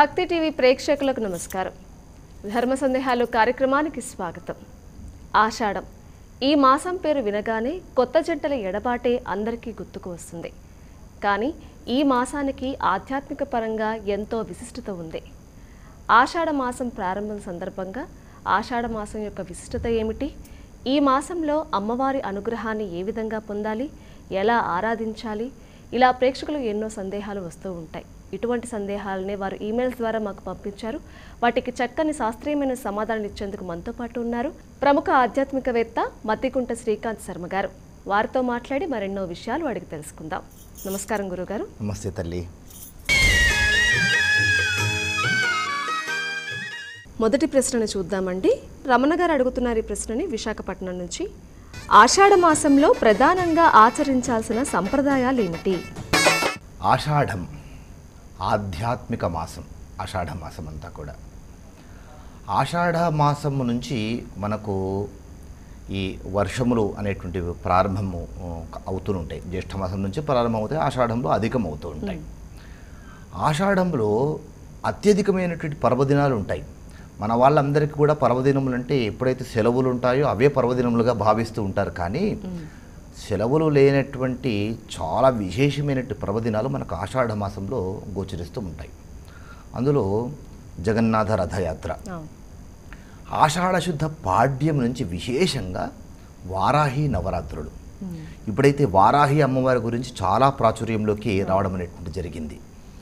భక్తి టీవీ ప్రేక్షకులకు నమస్కారం. ధర్మ సందేహాలు కార్యక్రమానికి స్వాగతం. ఆషాఢం ఈ మాసం పేరు వినగానే కొత్త జంటల ఎడబాటే అందరికీ గుర్తుకు వస్తుంది. కానీ ఈ మాసానికి ఆధ్యాత్మిక పరంగా ఎంతో విశిష్టత ఉంది. ఆషాఢ మాసం ప్రారంభం సందర్భంగా ఆషాఢ మాసం యొక్క విశిష్టత ఏమిటి? ఈ మాసంలో అమ్మవారి అనుగ్రహాన్ని ఏ విధంగా పొందాలి, ఎలా ఆరాధించాలి, ఇలా ప్రేక్షకులు ఎన్నో సందేహాలు వస్తూ ఉంటాయి. ఇటువంటి సందేహాలనే వారు ఈమెయిల్స్ ద్వారా మాకు పంపించారు. వాటికి చక్కని శాస్త్రీయమైన సమాధానాలు ఇచ్చేందుకు మనతో పాటు ఉన్నారు ప్రముఖ ఆధ్యాత్మికవేత్త మత్తికుంట శ్రీకాంత్ శర్మ గారు. వారితో మాట్లాడి మరెన్నో విషయాలు అడిగి తెలుసుకుందాం. నమస్కారం గురుగారు. నమస్తే తల్లి. మొదటి ప్రశ్నను చూద్దామండి. రమణ గారు అడుగుతున్నారు ఈ ప్రశ్నని విశాఖపట్నం నుంచి. ఆషాఢ మాసంలో ప్రధానంగా ఆచరించాల్సిన సంప్రదాయాలు ఏమిటి? ఆషాఢం ఆధ్యాత్మిక మాసం. ఆషాఢ మాసం అంతా కూడా ఆషాఢ మాసం నుంచి మనకు ఈ వర్షములు అనేటువంటివి ప్రారంభము అవుతూ ఉంటాయి. జ్యేష్ఠ మాసం నుంచి ప్రారంభమవుతాయి, ఆషాఢంలో అధికం అవుతూ ఉంటాయి. ఆషాఢంలో అత్యధికమైనటువంటి పర్వదినాలు ఉంటాయి. మన వాళ్ళందరికీ కూడా పర్వదినములు అంటే ఎప్పుడైతే సెలవులు ఉంటాయో అవే పర్వదినములుగా భావిస్తూ ఉంటారు. కానీ సెలవులు లేనటువంటి చాలా విశేషమైనటువంటి పర్వదినాలు మనకు ఆషాఢ మాసంలో గోచరిస్తూ ఉంటాయి. అందులో జగన్నాథ రథయాత్ర, ఆషాఢ శుద్ధ పాడ్యం నుంచి విశేషంగా వారాహి నవరాత్రులు. ఇప్పుడైతే వారాహి అమ్మవారి గురించి చాలా ప్రాచుర్యంలోకి రావడం అనేటువంటి జరిగింది.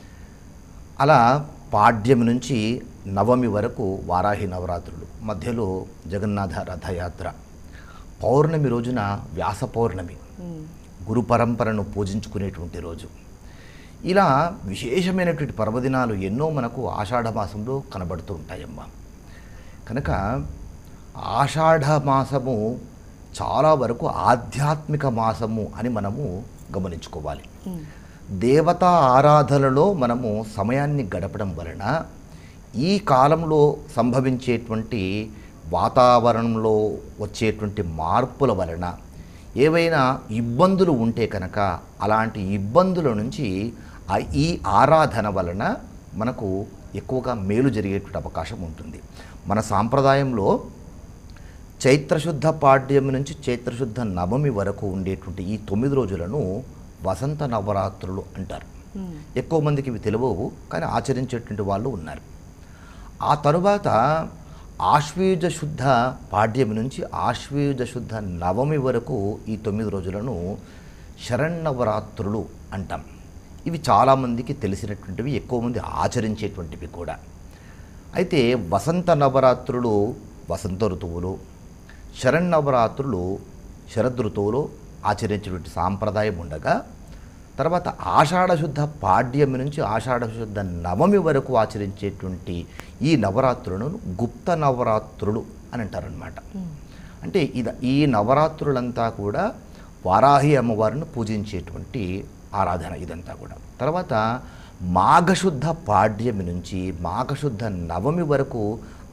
అలా పాడ్యం నుంచి నవమి వరకు వారాహి నవరాత్రులు, మధ్యలో జగన్నాథ రథయాత్ర, పౌర్ణమి రోజున వ్యాస పౌర్ణమి, గురు పరంపరను పూజించుకునేటువంటి రోజు. ఇలా విశేషమైనటువంటి పర్వదినాలు ఎన్నో మనకు ఆషాఢ మాసంలో కనబడుతూ ఉంటాయమ్మా. కనుక ఆషాఢ మాసము చాలా వరకు ఆధ్యాత్మిక మాసము అని మనము గమనించుకోవాలి. దేవతా ఆరాధనలో మనము సమయాన్ని గడపడం వలన ఈ కాలంలో సంభవించేటువంటి వాతావరణంలో వచ్చేటువంటి మార్పుల వలన ఏవైనా ఇబ్బందులు ఉంటే కనుక అలాంటి ఇబ్బందుల నుంచి ఈ ఆరాధన వలన మనకు ఎక్కువగా మేలు జరిగేటువంటి అవకాశం ఉంటుంది. మన సాంప్రదాయంలో చైత్రశుద్ధ పాడ్యం నుంచి చైత్రశుద్ధ నవమి వరకు ఉండేటువంటి ఈ 9 రోజులను వసంత నవరాత్రులు అంటారు. ఎక్కువ మందికి ఇవి తెలియవు, కానీ ఆచరించేటువంటి వాళ్ళు ఉన్నారు. ఆ తరువాత ఆశ్వయుజ శుద్ధ పాడ్యం నుంచి ఆశ్వయుజ శుద్ధ నవమి వరకు ఈ 9 రోజులను శరన్నవరాత్రులు అంటాం. ఇవి చాలామందికి తెలిసినటువంటివి, ఎక్కువ మంది ఆచరించేటువంటివి కూడా. అయితే వసంత నవరాత్రులు వసంత ఋతువులు, శరన్నవరాత్రులు శరద్ ఋతువులో ఆచరించేటువంటి సాంప్రదాయం ఉండగా, తర్వాత ఆషాఢ శుద్ధ పాడ్యం నుంచి ఆషాఢ శుద్ధ నవమి వరకు ఆచరించేటువంటి ఈ నవరాత్రులను గుప్త నవరాత్రులు అని అంటారనమాట. అంటే ఈ నవరాత్రులంతా కూడా వారాహి అమ్మవారిని పూజించేటువంటి ఆరాధన ఇదంతా కూడా. తర్వాత మాఘశుద్ధ పాడ్యం నుంచి మాఘశుద్ధ నవమి వరకు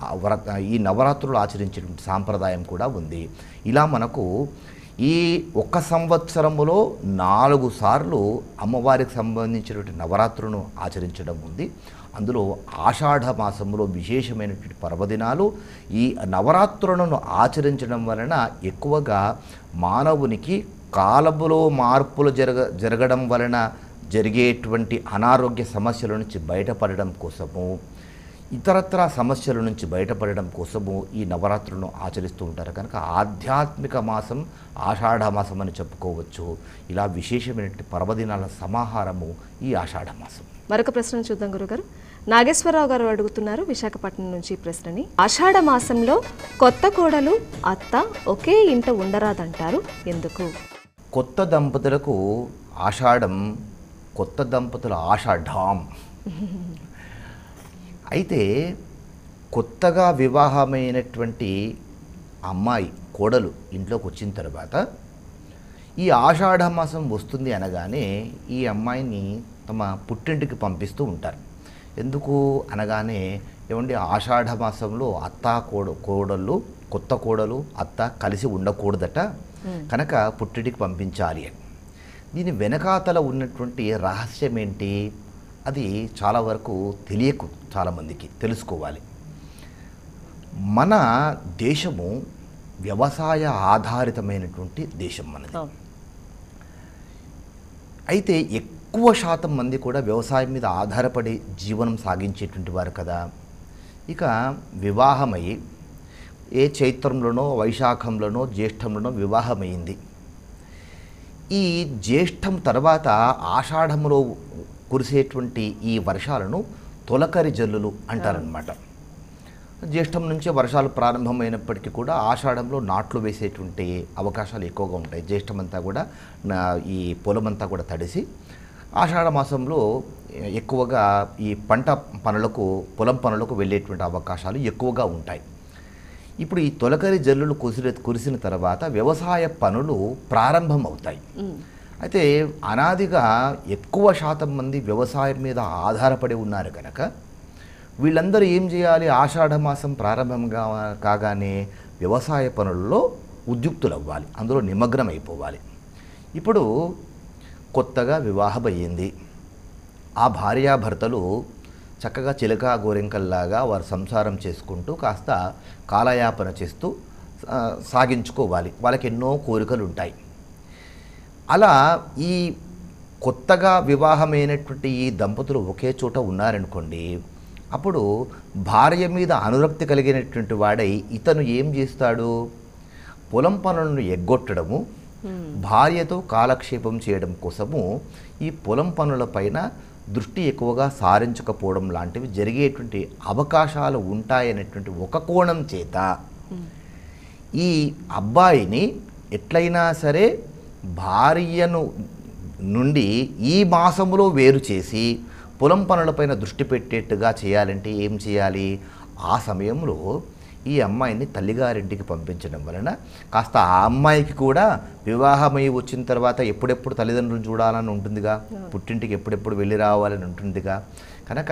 ఈ నవరాత్రులు ఆచరించేటువంటి సాంప్రదాయం కూడా ఉంది. ఇలా మనకు ఈ ఒక్క సంవత్సరములో 4 సార్లు అమ్మవారికి సంబంధించినటువంటి నవరాత్రులను ఆచరించడం ఉంది. అందులో ఆషాఢ మాసంలో విశేషమైనటువంటి పర్వదినాలు. ఈ నవరాత్రులను ఆచరించడం వలన ఎక్కువగా మానవునికి కాలములో మార్పులు జరగడం వలన జరిగేటువంటి అనారోగ్య సమస్యల నుంచి బయటపడడం కోసము, ఇతరత్ర సమస్యల నుంచి బయటపడడం కోసము ఈ నవరాత్రులను ఆచరిస్తూ ఉంటారు. కనుక ఆధ్యాత్మిక మాసం ఆషాఢ మాసం అని చెప్పుకోవచ్చు. ఇలా విశేషమైనటువంటి పర్వదినాల సమాహారము ఈ ఆషాఢ మాసం. మరొక ప్రశ్న చూద్దాం గురుగారు. నాగేశ్వరరావు గారు అడుగుతున్నారు విశాఖపట్నం నుంచి ఈ ప్రశ్నని. ఆషాఢ మాసంలో కొత్త కోడలు అత్త ఒకే ఇంట ఉండరాదంటారు, ఎందుకు? కొత్త దంపతులకు ఆషాఢం, కొత్త దంపతుల ఆషాఢం. అయితే కొత్తగా వివాహమైనటువంటి అమ్మాయి కోడలు ఇంట్లోకి వచ్చిన తర్వాత ఈ ఆషాఢ మాసం వస్తుంది అనగానే ఈ అమ్మాయిని తమ పుట్టింటికి పంపిస్తూ ఉంటారు. ఎందుకు అనగానే, ఏమండి ఆషాఢ మాసంలో అత్త కోడళ్ళు, కొత్త కోడలు అత్త కలిసి ఉండకూడదట, కనుక పుట్టింటికి పంపించాలి అని. దీని వెనకాతల ఉన్నటువంటి రహస్యం ఏంటి? అది చాలా వరకు తెలియకు, చాలామందికి తెలుసుకోవాలి. మన దేశము వ్యవసాయ ఆధారితమైనటువంటి దేశం మనది. అయితే ఎక్కువ శాతం మంది కూడా వ్యవసాయం మీద ఆధారపడి జీవనం సాగించేటువంటి వారు కదా. ఇక వివాహమై ఏ చైత్రంలోనో వైశాఖంలోనో జ్యేష్ఠంలోనో వివాహమైంది. ఈ జ్యేష్ఠం తర్వాత ఆషాఢంలో కురిసేటువంటి ఈ వర్షాలను తొలకరి జల్లులు అంటారనమాట. జ్యేష్ఠం నుంచే వర్షాలు ప్రారంభమైనప్పటికీ కూడా ఆషాఢంలో నాట్లు వేసేటువంటి అవకాశాలు ఎక్కువగా ఉంటాయి. జ్యేష్ఠం అంతా కూడా ఈ పొలమంతా కూడా తడిసి ఆషాఢ మాసంలో ఎక్కువగా ఈ పంట పనులకు, పొలం పనులకు వెళ్ళేటువంటి అవకాశాలు ఎక్కువగా ఉంటాయి. ఇప్పుడు ఈ తొలకరి జల్లులు కురిసిన తర్వాత వ్యవసాయ పనులు ప్రారంభమవుతాయి. అయితే అనాదిగా ఎక్కువ శాతం మంది వ్యవసాయం మీద ఆధారపడి ఉన్నారు కనుక వీళ్ళందరూ ఏం చేయాలి, ఆషాఢ మాసం ప్రారంభంగా కాగానే వ్యవసాయ పనుల్లో ఉద్యుక్తులవ్వాలి, అందులో నిమగ్నం అయిపోవాలి. ఇప్పుడు కొత్తగా వివాహం అయ్యింది. ఆ భార్యాభర్తలు చక్కగా చిలక గోరింకల్లాగా వారు సంసారం చేసుకుంటూ కాస్త కాలయాపన చేస్తూ సాగించుకోవాలి. వాళ్ళకి ఎన్నో కోరికలు ఉంటాయి. అలా ఈ కొత్తగా వివాహమైనటువంటి ఈ దంపతులు ఒకే చోట ఉన్నారనుకోండి, అప్పుడు భార్య మీద అనురక్తి కలిగినటువంటి వాడై ఇతను ఏం చేస్తాడు, పొలం పనులను ఎగ్గొట్టడము, భార్యతో కాలక్షేపం చేయడం కోసము ఈ పొలం పనులపైన దృష్టి ఎక్కువగా సారించకపోవడం లాంటివి జరిగేటువంటి అవకాశాలు ఉంటాయనేటువంటి ఒక కోణం చేత ఈ అబ్బాయిని ఎట్లయినా సరే భార్యను నుండి ఈ మాసములో వేరు చేసి పొలం పనులపైన దృష్టి పెట్టేట్టుగా చేయాలంటే ఏం చేయాలి, ఆ సమయంలో ఈ అమ్మాయిని తల్లిగారింటికి పంపించడం వలన కాస్త ఆ అమ్మాయికి కూడా వివాహమై వచ్చిన తర్వాత ఎప్పుడెప్పుడు తల్లిదండ్రులను చూడాలని ఉంటుందిగా, పుట్టింటికి ఎప్పుడెప్పుడు వెళ్ళి రావాలని ఉంటుందిగా. కనుక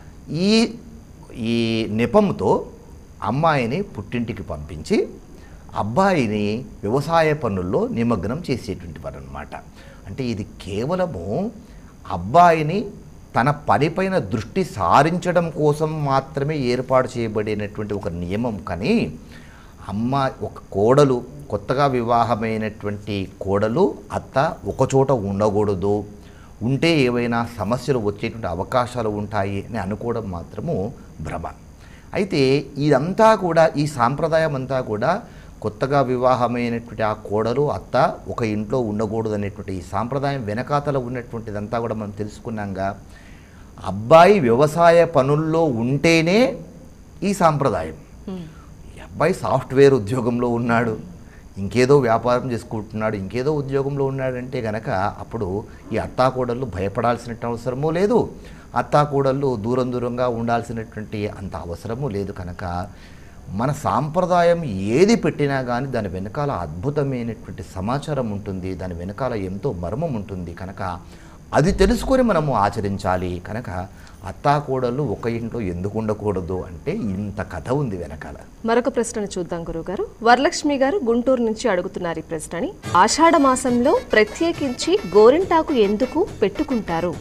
ఈ నెపంతో అమ్మాయిని పుట్టింటికి పంపించి అబ్బాయిని వ్యవసాయ పనుల్లో నిమగ్నం చేసేటువంటి వారు అన్నమాట. అంటే ఇది కేవలము అబ్బాయిని తన పనిపైన దృష్టి సారించడం కోసం మాత్రమే ఏర్పాటు చేయబడినటువంటి ఒక నియమం. కానీ ఒక కోడలు, కొత్తగా వివాహమైనటువంటి కోడలు, అత్త ఒకచోట ఉండకూడదు, ఉంటే ఏవైనా సమస్యలు వచ్చేటువంటి అవకాశాలు ఉంటాయి అని అనుకోవడం మాత్రము భ్రమ. అయితే ఇదంతా కూడా, ఈ సాంప్రదాయం అంతా కూడా కొత్తగా వివాహమైనటువంటి ఆ కోడలు, అత్త ఒక ఇంట్లో ఉండకూడదు అనేటువంటి ఈ సాంప్రదాయం వెనకాతల ఉన్నటువంటిదంతా కూడా మనం తెలుసుకున్నాంగా. అబ్బాయి వ్యవసాయ పనుల్లో ఉంటేనే ఈ సాంప్రదాయం. ఈ అబ్బాయి సాఫ్ట్వేర్ ఉద్యోగంలో ఉన్నాడు, ఇంకేదో వ్యాపారం చేసుకుంటున్నాడు, ఇంకేదో ఉద్యోగంలో ఉన్నాడంటే గనక అప్పుడు ఈ అత్తాకోడళ్ళు భయపడాల్సిన అవసరమూ లేదు, అత్తాకోడళ్ళు దూరంగా ఉండాల్సినటువంటి అంత అవసరమూ లేదు. కనుక మన సాంప్రదాయం ఏది పెట్టినా కానీ దాని వెనకాల అద్భుతమైనటువంటి సమాచారం ఉంటుంది, దాని వెనకాల ఎంతో మర్మం ఉంటుంది. కనుక అది తెలుసుకొని మనము ఆచరించాలి. కనుక అత్తాకోడళ్ళు ఒక ఇంట్లో ఎందుకు ఉండకూడదు అంటే ఇంత కథ ఉంది వెనకాల. మరొక ప్రశ్నను చూద్దాం గురుగారు. వరలక్ష్మి గారు గుంటూరు నుంచి అడుగుతున్నారు ఈ ప్రశ్నని. ఆషాఢ మాసంలో ప్రత్యేకించి గోరింటాకు ఎందుకు పెట్టుకుంటారు?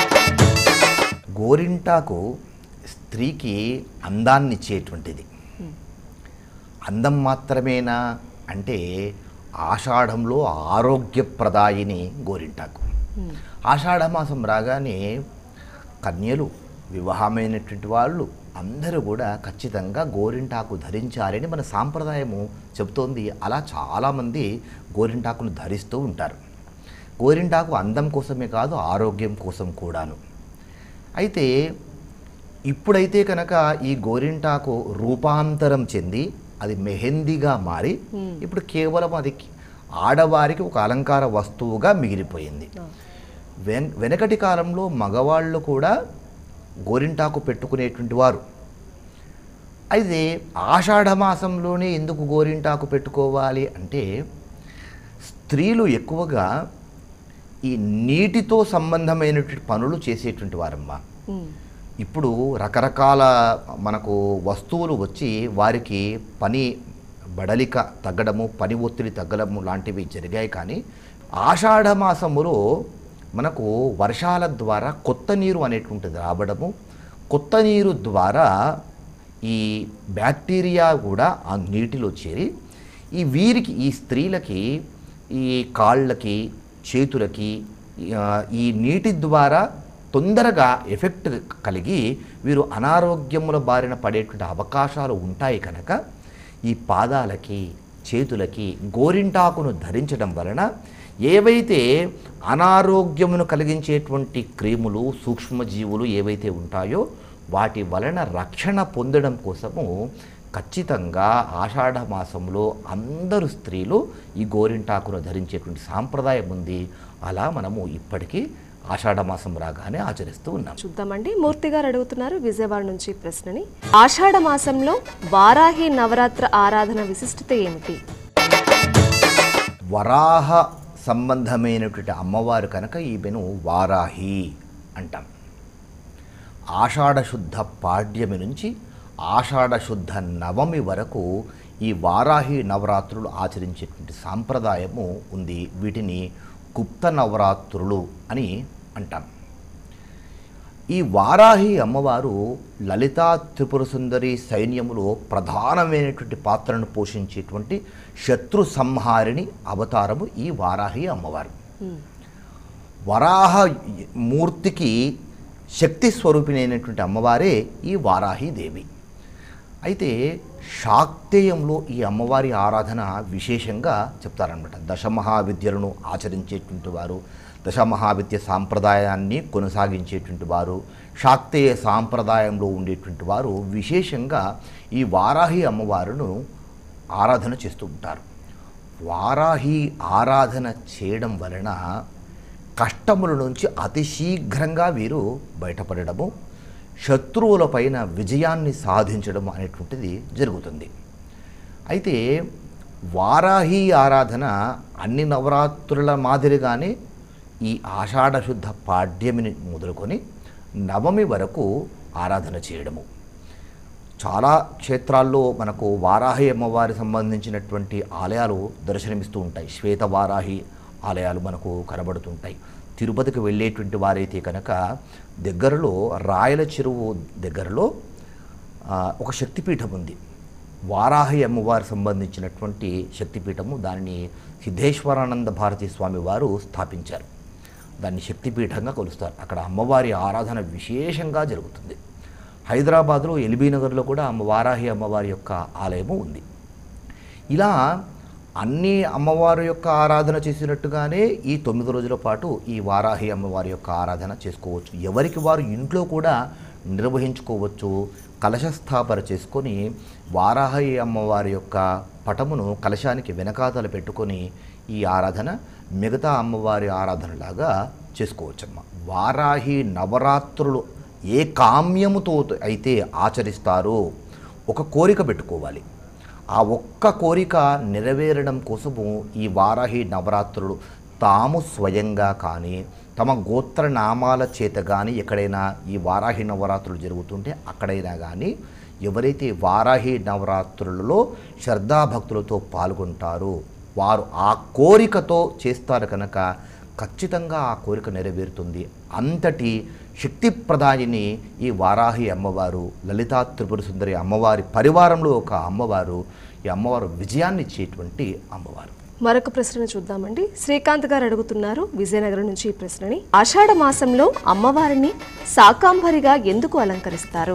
గోరింటాకు స్త్రీకి అందాన్ని ఇచ్చేటువంటిది. అందం మాత్రమేనా అంటే ఆషాఢంలో ఆరోగ్యప్రదాయిని గోరింటాకు. ఆషాఢమాసం రాగానే కన్యలు, వివాహమైనటువంటి వాళ్ళు అందరూ కూడా ఖచ్చితంగా గోరింటాకు ధరించాలని మన సాంప్రదాయము చెబుతోంది. అలా చాలామంది గోరింటాకును ధరిస్తూ ఉంటారు. గోరింటాకు అందం కోసమే కాదు, ఆరోగ్యం కోసం కూడాను. అయితే ఇప్పుడైతే కనుక ఈ గోరింటాకు రూపాంతరం చెంది అది మెహందీగా మారి ఇప్పుడు కేవలం అది ఆడవారికి ఒక అలంకార వస్తువుగా మిగిలిపోయింది. వెనకటి కాలంలో మగవాళ్ళు కూడా గోరింటాకు పెట్టుకునేటువంటి వారు. అయితే ఆషాఢమాసంలోనే ఎందుకు గోరింటాకు పెట్టుకోవాలి అంటే స్త్రీలు ఎక్కువగా ఈ నీటితో సంబంధమైనటువంటి పనులు చేసేటువంటి వారమ్మా. ఇప్పుడు రకరకాల మనకు వస్తువులు వచ్చి వారికి పని బడలిక తగ్గడము, పని ఒత్తిడి తగ్గడము లాంటివి జరిగాయి. కానీ ఆషాఢమాసములో మనకు వర్షాల ద్వారా కొత్త నీరు అనేటువంటిది రావడము, కొత్త నీరు ద్వారా ఈ బ్యాక్టీరియా కూడా ఆ నీటిలో చేరి వీరికి ఈ స్త్రీలకి ఈ కాళ్ళకి చేతులకి ఈ నీటి ద్వారా తొందరగా ఎఫెక్ట్ కలిగి వీరు అనారోగ్యముల బారిన పడేటువంటి అవకాశాలు ఉంటాయి కనుక ఈ పాదాలకి చేతులకి గోరింటాకును ధరించడం వలన ఏవైతే అనారోగ్యమును కలిగించేటువంటి క్రిములు సూక్ష్మజీవులు ఏవైతే ఉంటాయో వాటి వలన రక్షణ పొందడం కోసము ఖచ్చితంగా ఆషాఢ మాసంలో అందరు స్త్రీలు ఈ గోరింటాకును ధరించేటువంటి సాంప్రదాయం ఉంది. అలా మనము ఇప్పటికీ ఆషాఢ మాసం రాగానే ఆచరిస్తూ ఉన్నాం. చూద్దామండి. మూర్తి గారు అడుగుతున్నారు విజయవాడ నుంచి ప్రశ్నని. ఆషాఢ మాసంలో వారాహి నవరాత్ర ఆరాధన విశిష్టత ఏమిటి? వరాహ సంబంధమైనటువంటి అమ్మవారు కనుక ఈమెను వారాహి అంటాం. ఆషాఢ శుద్ధ పాడ్యమి నుంచి ఆషాఢ శుద్ధ నవమి వరకు ఈ వారాహి నవరాత్రులు ఆచరించేటువంటి సాంప్రదాయము ఉంది. వీటిని గుప్త నవరాత్రులు అని అంటాం. ఈ వారాహి అమ్మవారు లలితా త్రిపుర సుందరి సైన్యములో ప్రధానమైనటువంటి పాత్రను పోషించేటువంటి శత్రు సంహారిణి అవతారము ఈ వారాహి అమ్మవారు. వరాహ మూర్తికి శక్తి స్వరూపిణైనటువంటి అమ్మవారే ఈ వారాహి దేవి. అయితే శాక్తేయంలో ఈ అమ్మవారి ఆరాధన విశేషంగా చెప్తారనమాట. దశమహావిద్యలను ఆచరించేటువంటి వారు, దశమహావిద్య సాంప్రదాయాన్ని కొనసాగించేటువంటి వారు, శాక్తేయ సాంప్రదాయంలో ఉండేటువంటి వారు విశేషంగా ఈ వారాహి అమ్మవారును ఆరాధన చేస్తూ ఉంటారు. వారాహి ఆరాధన చేయడం వలన కష్టముల నుంచి అతి శీఘ్రంగా వీరు బయటపడడము, శత్రువులపైన విజయాన్ని సాధించడం అనేటువంటిది జరుగుతుంది. అయితే వారాహి ఆరాధన అన్ని నవరాత్రుల మాదిరిగానే ఈ ఆషాఢ శుద్ధ పాడ్యమిని మొదలుకొని నవమి వరకు ఆరాధన చేయడము. చాలా క్షేత్రాల్లో మనకు వారాహి అమ్మవారి సంబంధించినటువంటి ఆలయాలు దర్శనమిస్తూ ఉంటాయి. శ్వేత వారాహి ఆలయాలు మనకు కనబడుతుంటాయి. తిరుపతికి వెళ్ళేటువంటి వారైతే కనుక దగ్గరలో రాయల చెరువు దగ్గరలో ఒక శక్తిపీఠం ఉంది. వారాహి అమ్మవారి సంబంధించినటువంటి శక్తిపీఠము. దానిని సిద్ధేశ్వరానంద భారతీ స్వామి వారు స్థాపించారు. దాన్ని శక్తిపీఠంగా కొలుస్తారు. అక్కడ అమ్మవారి ఆరాధన విశేషంగా జరుగుతుంది. హైదరాబాద్లో ఎల్బీ నగర్లో కూడా వారాహి అమ్మవారి యొక్క ఆలయము ఉంది. ఇలా అన్ని అమ్మవారి యొక్క ఆరాధన చేసినట్టుగానే ఈ 9 రోజుల పాటు ఈ వారాహి అమ్మవారి యొక్క ఆరాధన చేసుకోవచ్చు. ఎవరికి వారు ఇంట్లో కూడా నిర్వహించుకోవచ్చు. కలశస్థాపన చేసుకొని వారాహి అమ్మవారి యొక్క పటమును కలశానికి వెనకాతల పెట్టుకొని ఈ ఆరాధన మిగతా అమ్మవారి ఆరాధనలాగా చేసుకోవచ్చమ్మ. వారాహి నవరాత్రులు ఏ కామ్యముతో అయితే ఆచరిస్తారో ఒక కోరిక పెట్టుకోవాలి. ఆ ఒక్క కోరిక నెరవేరడం కోసము ఈ వారాహి నవరాత్రులు తాము స్వయంగా కానీ తమ గోత్ర నామాల చేత కానీ ఎక్కడైనా ఈ వారాహి నవరాత్రులు జరుగుతుంటే అక్కడైనా కానీ ఎవరైతే వారాహి నవరాత్రులలో శ్రద్ధాభక్తులతో పాల్గొంటారో వారు ఆ కోరికతో చేస్తారు కనుక ఖచ్చితంగా ఆ కోరిక నెరవేరుతుంది. అంతటి శక్తి ప్రదాయిని ఈ వారాహి అమ్మవారు, లలితా త్రిపుర సుందరి అమ్మవారి పరివారంలో ఒక అమ్మవారు. ఈ అమ్మవారు విజయాన్ని ఇచ్చేటువంటి అమ్మవారు. మరొక ప్రశ్న చూద్దామండి. శ్రీకాంత్ గారు అడుగుతున్నారు విజయనగరం నుంచి ఈ ప్రశ్నని. ఆషాఢ మాసంలో అమ్మవారిని శాకాంబరిగా ఎందుకు అలంకరిస్తారు?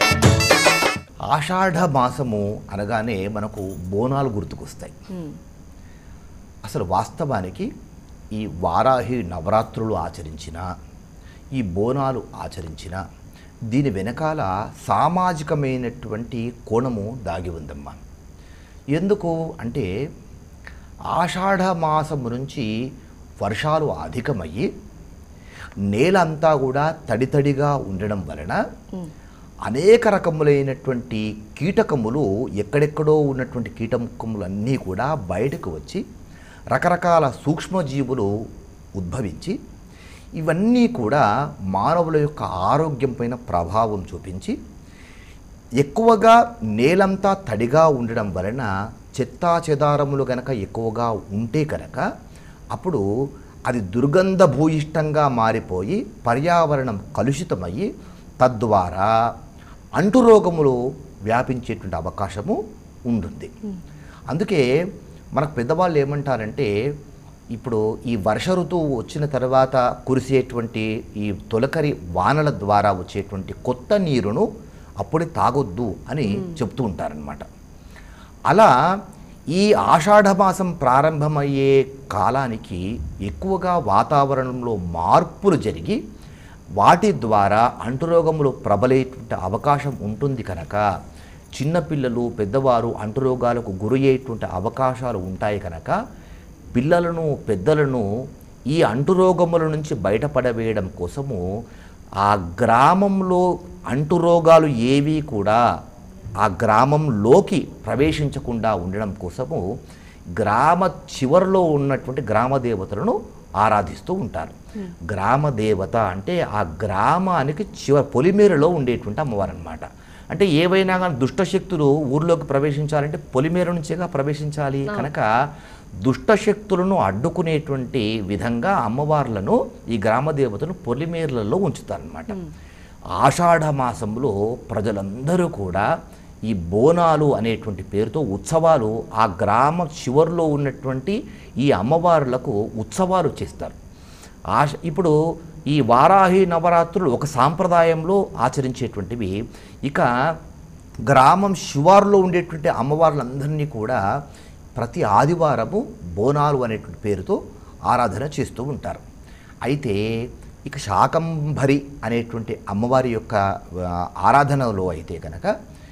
ఆషాఢ మాసము అనగానే మనకు బోనాలు గుర్తుకొస్తాయి. అసలు వాస్తవానికి ఈ వారాహి నవరాత్రులు ఆచరించిన, ఈ బోనాలు ఆచరించిన దీని వెనకాల సామాజికమైనటువంటి కోణము దాగి ఉందమ్మా. ఎందుకు అంటే ఆషాఢ మాసము నుంచి వర్షాలు అధికమయ్యి నేల అంతా కూడా తడితడిగా ఉండడం వలన అనేక రకములైనటువంటి కీటకములు, ఎక్కడెక్కడో ఉన్నటువంటి కీటకములన్నీ కూడా బయటకు వచ్చి రకరకాల సూక్ష్మజీవులు ఉద్భవించి ఇవన్నీ కూడా మానవుల యొక్క ఆరోగ్యం పైన ప్రభావం చూపించి ఎక్కువగా నేలంతా తడిగా ఉండడం వలన చెత్తా చెదారములు గనక ఎక్కువగా ఉంటే కనుక అప్పుడు అది దుర్గంధభూయిష్టంగా మారిపోయి పర్యావరణం కలుషితమయ్యి తద్వారా అంటురోగములు వ్యాపించేటువంటి అవకాశము ఉంటుంది. అందుకే మనకు పెద్దవాళ్ళు ఏమంటారంటే, ఇప్పుడు ఈ వర్ష ఋతువు వచ్చిన తర్వాత కురిసేటువంటి ఈ తొలకరి వానల ద్వారా వచ్చేటువంటి కొత్త నీరును అప్పుడే తాగొద్దు అని చెప్తూ ఉంటారనమాట. అలా ఈ ఆషాఢమాసం ప్రారంభమయ్యే కాలానికి ఎక్కువగా వాతావరణంలో మార్పులు జరిగి వాటి ద్వారా అంటురోగములు ప్రబలేటువంటి అవకాశం ఉంటుంది కనుక చిన్నపిల్లలు పెద్దవారు అంటురోగాలకు గురయ్యేటువంటి అవకాశాలు ఉంటాయి కనుక పిల్లలను పెద్దలను ఈ అంటురోగముల నుంచి బయటపడవేయడం కోసము ఆ గ్రామంలో అంటురోగాలు ఏవి కూడా ఆ గ్రామంలోకి ప్రవేశించకుండా ఉండడం కోసము గ్రామ చివరిలో ఉన్నటువంటి గ్రామ దేవతలను ఆరాధిస్తూ ఉంటారు. గ్రామ దేవత అంటే ఆ గ్రామానికి పొలిమేరలో ఉండేటువంటి అమ్మవారు అన్నమాట. అంటే ఏవైనా కానీ దుష్టశక్తులు ఊర్లోకి ప్రవేశించాలంటే పొలిమేర నుంచేగా ప్రవేశించాలి కనుక దుష్టశక్తులను అడ్డుకునేటువంటి విధంగా అమ్మవార్లను ఈ గ్రామ దేవతను పొలిమేరలలో ఉంచుతారనమాట. ఆషాఢ మాసంలో ప్రజలందరూ కూడా ఈ బోనాలు అనేటువంటి పేరుతో ఉత్సవాలు ఆ గ్రామ చివరిలో ఉన్నటువంటి ఈ అమ్మవార్లకు ఉత్సవాలు చేస్తారు. ఇప్పుడు ఈ వారాహి నవరాత్రులు ఒక సాంప్రదాయంలో ఆచరించేటువంటివి. ఇక గ్రామం శివారులో ఉండేటువంటి అమ్మవార్లందరినీ కూడా ప్రతి ఆదివారము బోనాలు అనేటువంటి పేరుతో ఆరాధన చేస్తూ ఉంటారు. అయితే ఇక శాకంభరి అనేటువంటి అమ్మవారి యొక్క ఆరాధనలో అయితే కనుక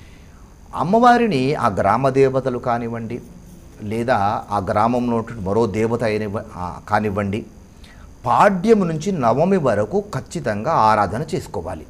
అమ్మవారిని ఆ గ్రామ దేవతలు కానివ్వండి లేదా ఆ గ్రామంలో మరో దేవత అయిన కానివ్వండి పాడ్యము నుంచి నవమి వరకు ఖచ్చితంగా ఆరాధన చేసుకోవాలి.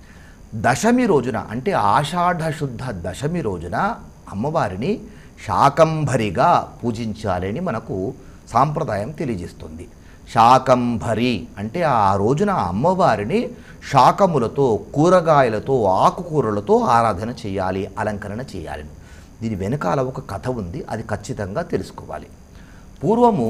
దశమి రోజున అంటే ఆషాఢ శుద్ధ దశమి రోజున అమ్మవారిని శాకంభరిగా పూజించాలని మనకు సాంప్రదాయం తెలియజేస్తుంది. శాకంభరి అంటే ఆ రోజున అమ్మవారిని శాకములతో కూరగాయలతో ఆకుకూరలతో ఆరాధన చేయాలి, అలంకరణ చేయాలి. దీని వెనకాల ఒక కథ ఉంది, అది ఖచ్చితంగా తెలుసుకోవాలి. పూర్వము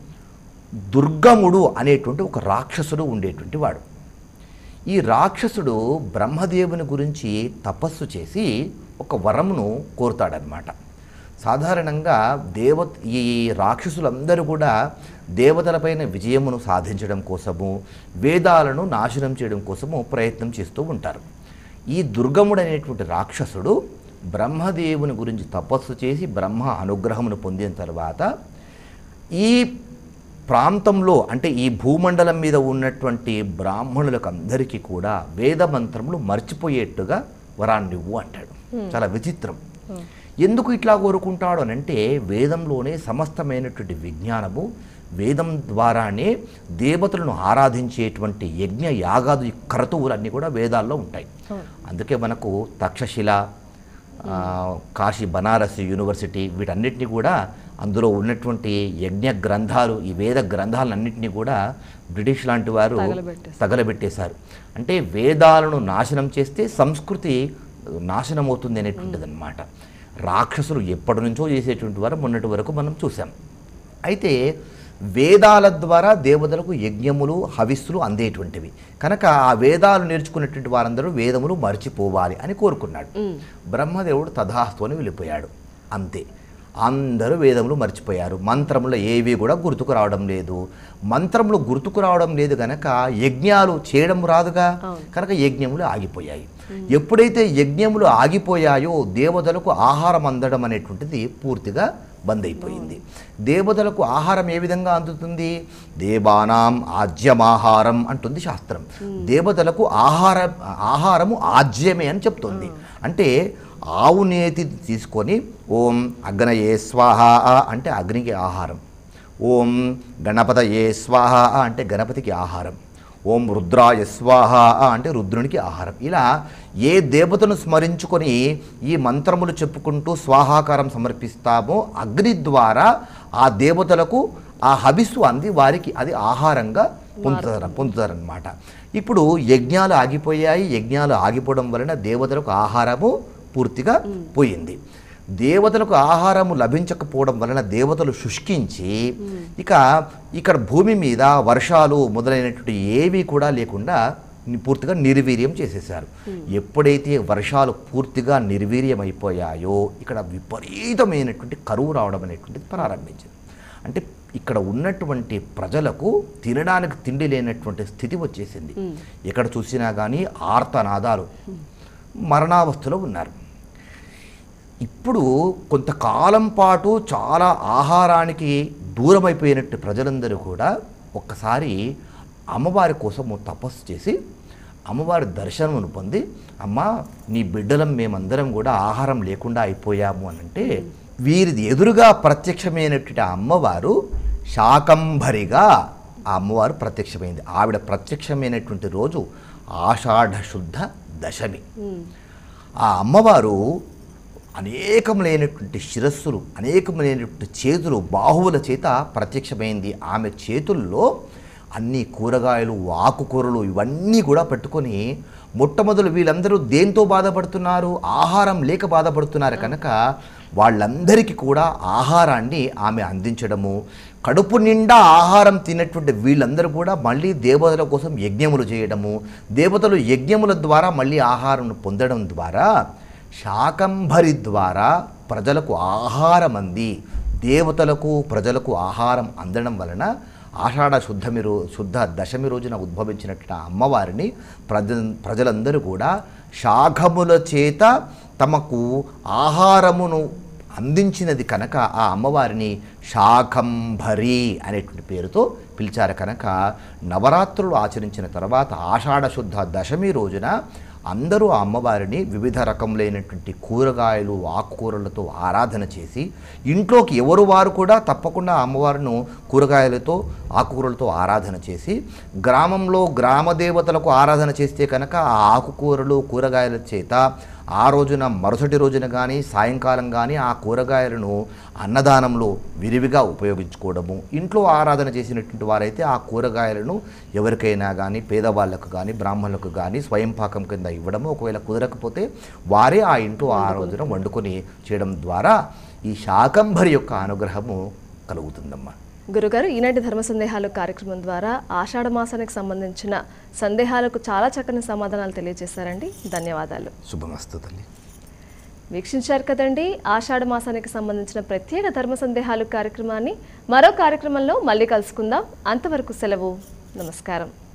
దుర్గముడు అనేటువంటి ఒక రాక్షసుడు ఉండేటువంటి వాడు. ఈ రాక్షసుడు బ్రహ్మదేవుని గురించి తపస్సు చేసి ఒక వరమును కోరుతాడనమాట. సాధారణంగా ఈ రాక్షసులందరూ కూడా దేవతలపైన విజయమును సాధించడం కోసము వేదాలను నాశనం చేయడం కోసము ప్రయత్నం చేస్తూ ఉంటారు. ఈ దుర్గముడు అనేటువంటి రాక్షసుడు బ్రహ్మదేవుని గురించి తపస్సు చేసి బ్రహ్మ అనుగ్రహమును పొందిన తర్వాత ఈ ప్రాంతంలో అంటే ఈ భూమండలం మీద ఉన్నటువంటి బ్రాహ్మణులకు అందరికీ కూడా వేద మంత్రములు మర్చిపోయేట్టుగా వరాన్నివ్వు అంటాడు. చాలా విచిత్రం. ఎందుకు ఇట్లా కోరుకుంటాడు అనంటే వేదంలోనే సమస్తమైనటువంటి విజ్ఞానము, వేదం ద్వారానే దేవతలను ఆరాధించేటువంటి యజ్ఞ యాగాది క్రతువులన్నీ కూడా వేదాల్లో ఉంటాయి. అందుకే మనకు తక్షశిల, కాశీ బనారస్ యూనివర్సిటీ వీటన్నిటినీ కూడా అందులో ఉన్నటువంటి యజ్ఞ గ్రంథాలు ఈ వేద గ్రంథాలన్నింటినీ కూడా బ్రిటిష్ లాంటి వారు తగలబెట్టేశారు. అంటే వేదాలను నాశనం చేస్తే సంస్కృతి నాశనం అవుతుంది అనేటువంటిది అన్నమాట. రాక్షసులు ఎప్పటి నుంచో చేసేటువంటి వారు మొన్నటి వరకు మనం చూసాం. అయితే వేదాల ద్వారా దేవతలకు యజ్ఞములు హవిస్సులు అందేటువంటివి కనుక ఆ వేదాలు నేర్చుకున్నటువంటి వారందరూ వేదములు మర్చిపోవాలి అని కోరుకున్నాడు. బ్రహ్మదేవుడు తథాస్తు అని వెళ్ళిపోయాడు. అంతే, అందరూ వేదములు మర్చిపోయారు. మంత్రములు ఏవి కూడా గుర్తుకు రావడం లేదు. మంత్రములు గుర్తుకు రావడం లేదు కనుక యజ్ఞాలు చేయడం రాదుగా, కనుక యజ్ఞములు ఆగిపోయాయి. ఎప్పుడైతే యజ్ఞములు ఆగిపోయాయో దేవతలకు ఆహారం అందడం అనేటువంటిది పూర్తిగా బంద్ అయిపోయింది. దేవతలకు ఆహారం ఏ విధంగా అందుతుంది? దేవానాం ఆజ్యమాహారం అంటుంది శాస్త్రం. దేవతలకు ఆహారము ఆజ్యమే అని చెప్తుంది. అంటే ఆవు నేతి తీసుకొని ఓం అగ్నయే స్వాహ అంటే అగ్నికి ఆహారం, ఓం గణపతయే స్వాహ అంటే గణపతికి ఆహారం, ఓం రుద్రాయ స్వాహ అంటే రుద్రునికి ఆహారం. ఇలా ఏ దేవతను స్మరించుకొని ఈ మంత్రములు చెప్పుకుంటూ స్వాహాకారం సమర్పిస్తామో అగ్ని ద్వారా ఆ దేవతలకు ఆ హవిస్సు అంది వారికి అది ఆహారంగా పొందుతారనమాట. ఇప్పుడు యజ్ఞాలు ఆగిపోయాయి. యజ్ఞాలు ఆగిపోవడం వలన దేవతలకు ఆహారము పూర్తిగా పోయింది. దేవతలకు ఆహారము లభించకపోవడం వలన దేవతలు శుష్కించి ఇక ఇక్కడ భూమి మీద వర్షాలు మొదలైనటువంటి ఏవి కూడా లేకుండా పూర్తిగా నిర్వీర్యం చేసేసారు. ఎప్పుడైతే వర్షాలు పూర్తిగా నిర్వీర్యం అయిపోయాయో ఇక్కడ విపరీతమైనటువంటి కరువు రావడం అనేటువంటిది ప్రారంభించింది. అంటే ఇక్కడ ఉన్నటువంటి ప్రజలకు తినడానికి తిండి లేనటువంటి స్థితి వచ్చేసింది. ఎక్కడ చూసినా కానీ ఆర్తనాదాలు, మరణావస్థలో ఉన్నారు. ఇప్పుడు కొంతకాలం పాటు చాలా ఆహారానికి దూరమైపోయినట్టు ప్రజలందరూ కూడా ఒక్కసారి అమ్మవారి కోసము తపస్సు చేసి అమ్మవారి దర్శనమును పొంది, అమ్మ నీ బిడ్డలం మేమందరం కూడా ఆహారం లేకుండా అయిపోయాము అని అంటే వీరిది ఎదురుగా ప్రత్యక్షమైనటువంటి అమ్మవారు శాకంభరిగా ఆ అమ్మవారు ప్రత్యక్షమైంది. ఆవిడ ప్రత్యక్షమైనటువంటి రోజు ఆషాఢ శుద్ధ దశమి. ఆ అమ్మవారు అనేకములైనటువంటి శిరస్సులు, అనేకములైనటువంటి చేతులు, బాహువుల చేత ప్రత్యక్షమైంది. ఆమె చేతుల్లో అన్ని కూరగాయలు, ఆకుకూరలు ఇవన్నీ కూడా పెట్టుకొని మొట్టమొదలు వీళ్ళందరూ దేంతో బాధపడుతున్నారు? ఆహారం లేక బాధపడుతున్నారు కనుక వాళ్ళందరికీ కూడా ఆహారాన్ని ఆమె అందించడము, కడుపు నిండా ఆహారం తిన్నటువంటి వీళ్ళందరూ కూడా మళ్ళీ దేవతల కోసం యజ్ఞములు చేయడము, దేవతలు యజ్ఞముల ద్వారా మళ్ళీ ఆహారం పొందడం ద్వారా శాకంభరి ద్వారా ప్రజలకు ఆహారం అంది. దేవతలకు ప్రజలకు ఆహారం అందడం వలన ఆషాఢ శుద్ధ దశమి రోజున ఉద్భవించినట్టు అమ్మవారిని ప్రజలందరూ కూడా శాఖముల చేత తమకు ఆహారమును అందించినది కనుక ఆ అమ్మవారిని శాకంభరి అనేటువంటి పేరుతో పిలిచారు. కనుక నవరాత్రులు ఆచరించిన తర్వాత ఆషాఢ శుద్ధ దశమి రోజున అందరూ ఆ అమ్మవారిని వివిధ రకములైనటువంటి కూరగాయలు, ఆకుకూరలతో ఆరాధన చేసి ఇంట్లోకి ఎవరు వారు కూడా తప్పకుండా అమ్మవారిని కూరగాయలతో, ఆకుకూరలతో ఆరాధన చేసి గ్రామంలో గ్రామ దేవతలకు ఆరాధన చేస్తే కనుక ఆ ఆకుకూరలు, కూరగాయల చేత ఆ రోజున మరుసటి రోజున కానీ సాయంకాలం కానీ ఆ కూరగాయలను అన్నదానంలో విరివిగా ఉపయోగించుకోవడము, ఇంట్లో ఆరాధన చేసినటువంటి వారైతే ఆ కూరగాయలను ఎవరికైనా కానీ పేదవాళ్ళకు కానీ బ్రాహ్మణులకు కానీ స్వయం పాకం కింద ఇవ్వడము, ఒకవేళ కుదరకపోతే వారే ఆ ఇంట్లో ఆ రోజున వండుకొని చేయడం ద్వారా ఈ శాకంభరి యొక్క అనుగ్రహము కలుగుతుందమ్మా. గురుగారు, ఈనాటి ధర్మ సందేహాలు కార్యక్రమం ద్వారా ఆషాఢ మాసానికి సంబంధించిన సందేహాలకు చాలా చక్కని సమాధానాలు తెలియజేశారండి. ధన్యవాదాలు. శుభమస్తు తల్లి. వీక్షించారు కదండి ఆషాఢ మాసానికి సంబంధించిన ప్రత్యేక ధర్మ సందేహాలు కార్యక్రమాన్ని. మరో కార్యక్రమంలో మళ్ళీ కలుసుకుందాం. అంతవరకు సెలవు. నమస్కారం.